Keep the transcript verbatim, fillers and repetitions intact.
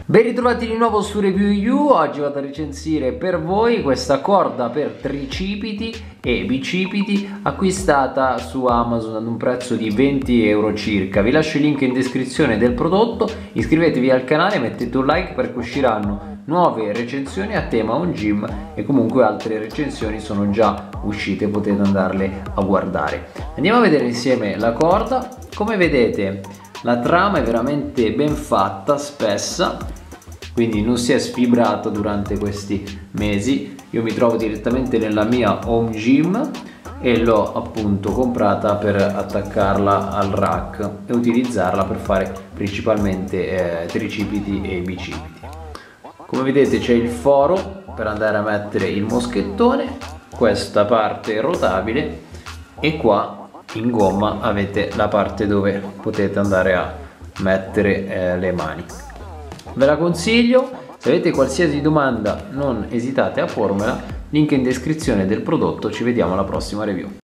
Ben ritrovati di nuovo su Review You. Oggi vado a recensire per voi questa corda per tricipiti e bicipiti acquistata su Amazon ad un prezzo di venti euro circa. Vi lascio il link in descrizione del prodotto, iscrivetevi al canale, mettete un like perché usciranno nuove recensioni a tema home gym e comunque altre recensioni sono già uscite, potete andarle a guardare. Andiamo a vedere insieme la corda. Come vedete la trama è veramente ben fatta, spessa, quindi non si è sfibrata durante questi mesi. Io mi trovo direttamente nella mia home gym e l'ho appunto comprata per attaccarla al rack e utilizzarla per fare principalmente eh, tricipiti e bicipiti. Come vedete c'è il foro per andare a mettere il moschettone, questa parte rotabile, e qua in gomma avete la parte dove potete andare a mettere eh, le mani. Ve la consiglio, se avete qualsiasi domanda non esitate a pormela, link in descrizione del prodotto. Ci vediamo alla prossima review.